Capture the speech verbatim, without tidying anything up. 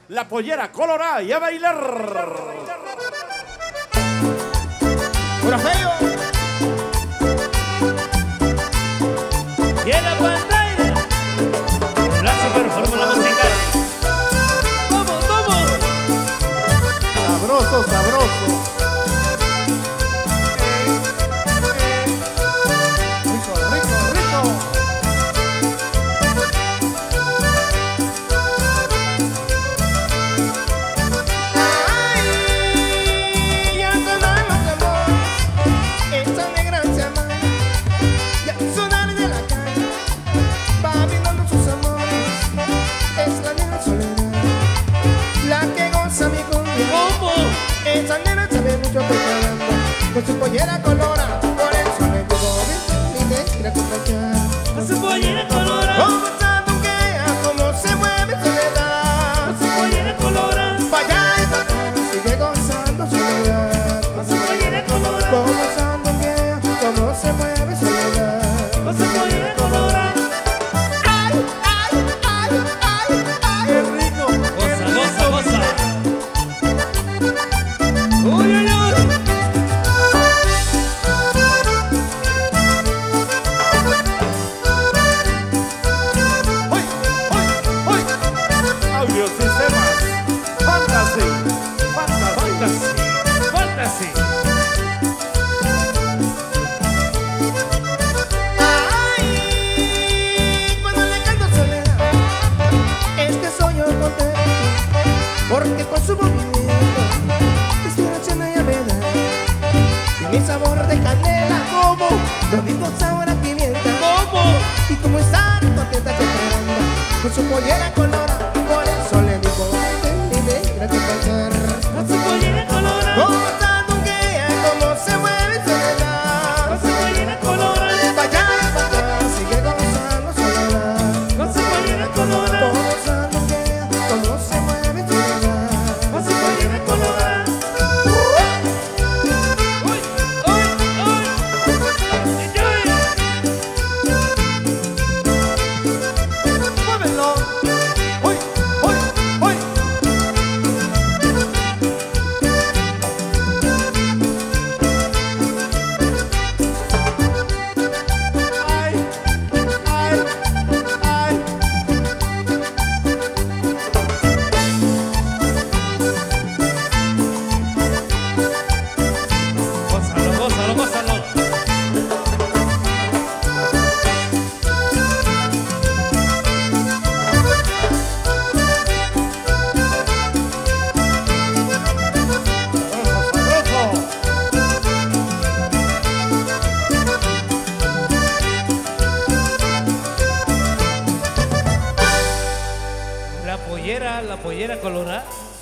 La pollera colorada y a bailar. ¡Pura feo! Y en la pantalla la super fórmula musical. ¡Vamos, vamos! Sabroso, sabroso. Rico, rico, rico. Ay, ya sonaron los amores, esa negrancia más. Ya sonar de la calle, va brindando sus amores. Es la negra soledad, la que goza mi cumbia. ¿Cómo? Esa negra sabe mucho de caramba, con su pollera colora. Por eso le digo, vente, mi negra compañera. Con su pollera colorada. Cómo tatuquea, cómo se mueve soledad. Con su pollera colorada. Pa' allá y pa' acá, sigue gozando soledad. Con su pollera colorada. Cómo tatuquea, cómo se mueve soledad. Con su pollera colorada. Ay, ay, ay, ay, ay. ¡Qué rico! Goza, goza, goza. Uy, uy, uy. ¡Hoy! ¡Hoy! ¡Hoy! Audio Sistemas Fantasy. Fantasy. Fantasy. Fantasy. Ay, cuando le canto soledad, es que soy yo contento, porque con su movimiento inspiración ella me da. Y mi sabor de canela, como los mismos sabor a pimienta. ¿Cómo? Y como estar contenta que anda con su pollera colora. Por eso le digo, vente, mi negra compañera. Con su pollera colorada. Cómo tatuquea, cómo se mueve soledad. Con su pollera colorada. Pa' allá y pa' acá, sigue gozando soledad. Con su pollera colorada. Cómo tatuquea, cómo se mueve soledad. Con su pollera colorada. Uy, uy, uy. ¡Muévelo! ¡Hoy! ¡Hoy! ¡Hoy! ¡Ay! ¡Ay! ¡Ay! Gózalo, gózalo, gózalo. ¡Sabroso! La pollera, la pollera colorada.